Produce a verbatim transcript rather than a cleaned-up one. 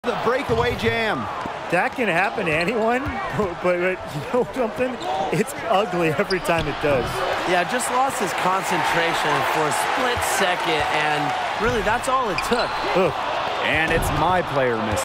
The breakaway jam. That can happen to anyone, but, but you know something? It's ugly every time it does. Yeah, just lost his concentration for a split second, and really that's all it took. Ugh. And it's my player missing.